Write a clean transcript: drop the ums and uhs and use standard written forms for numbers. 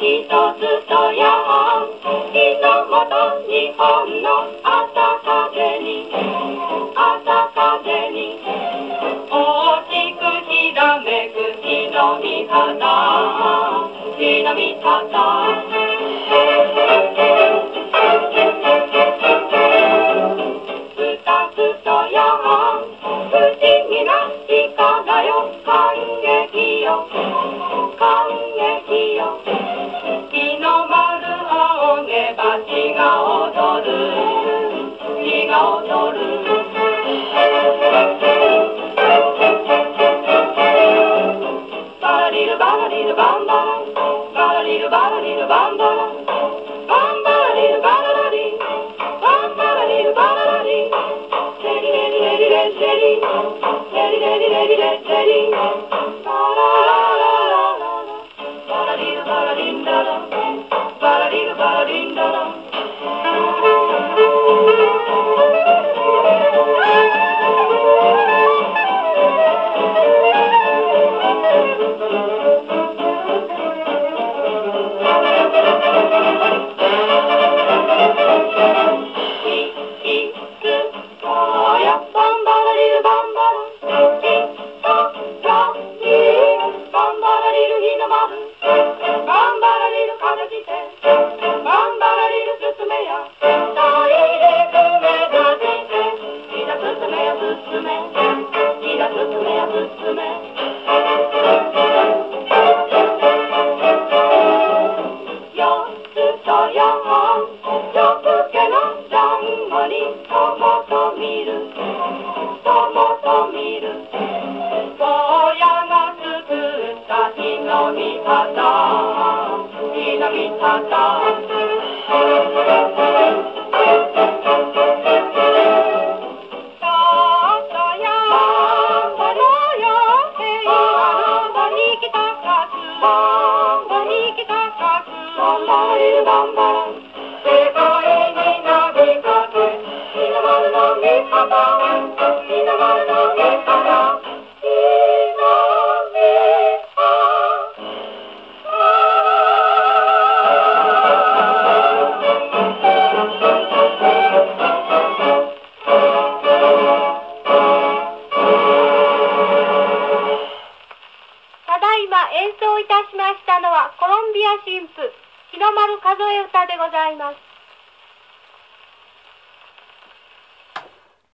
一つとや日の元日本の朝風に朝風に大きくひらめく日の御旗日の御旗二つとや不思議な力よ感激よ感激よ日の丸仰げば血が踊る血が踊るバラリルバラリルバンバラバラリルバラリルバンバラバンバラリルバララリバンバラリルバララリレリレリレリレリレリレリレリレリレリバララララバラリルバラリンダラバラリルバラリンダラ演奏いたしましたのはコロンビア神父日の丸数え歌でございます。